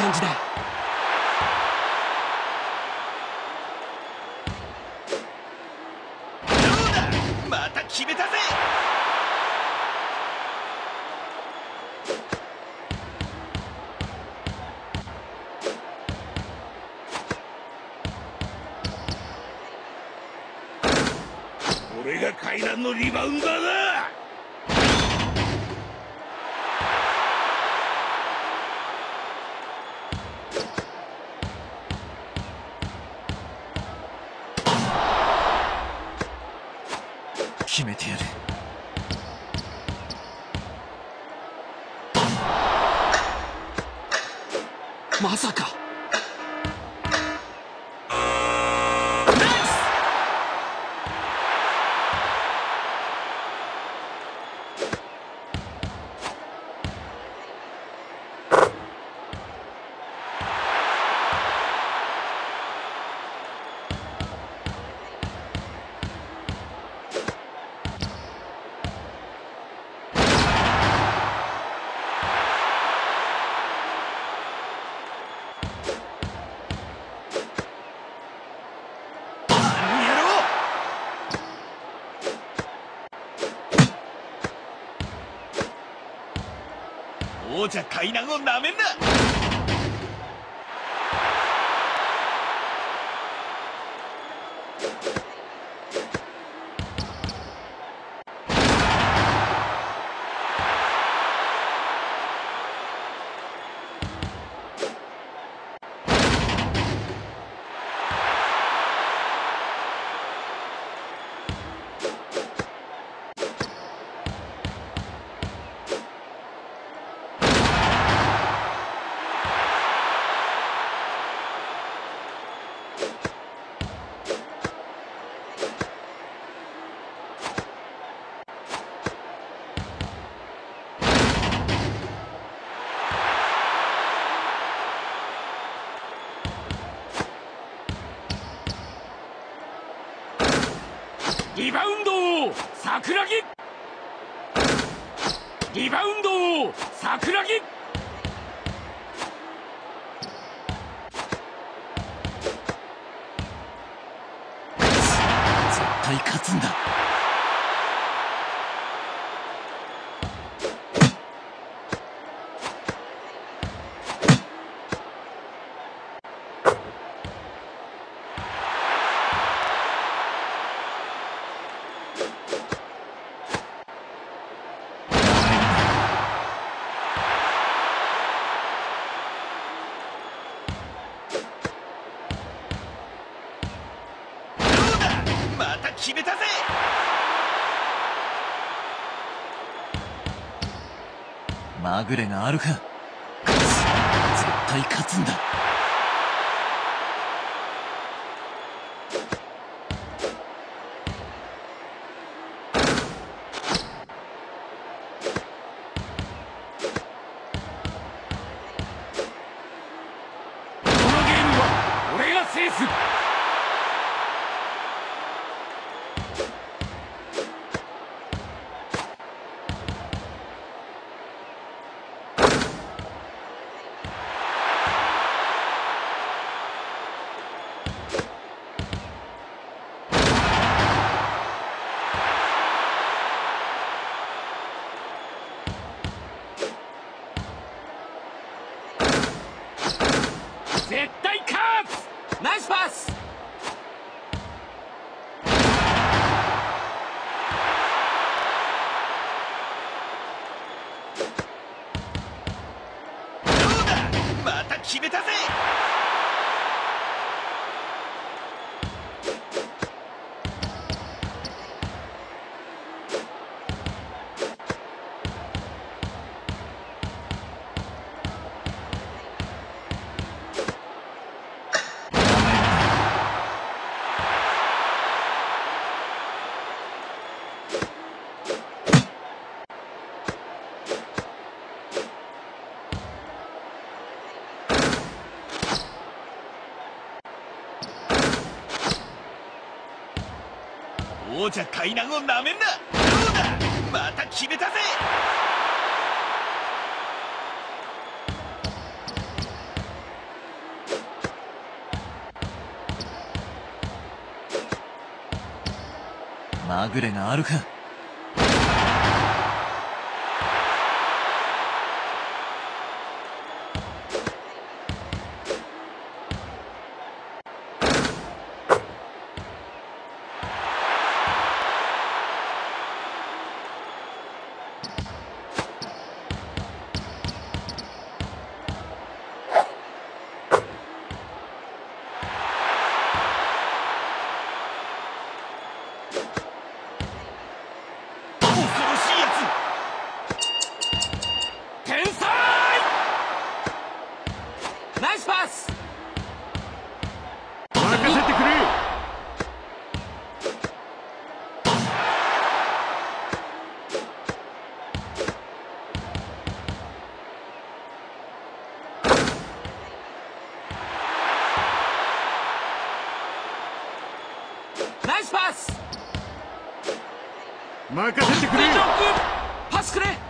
感じだ。 どうだ、また決めたぜ。俺が階段のリバウンダーだ。 決めてやる。まさか。ナイス。王者階段をなめんな。リバウンド桜木。リバウンド桜木。 絶対勝つんだ。 決めたぜ。 まぐれがあるか。絶対勝つんだ。 このゲームは俺が制す。絶対勝つ。 ナイスパス。 どうだ、また決めたぜ。王者階段をなめんな。どうだ、また決めたぜ。 まぐれがあるか。 ナイスパス。 任せてくれ。 ナイスパス。 任せてくれ。 パスくれ。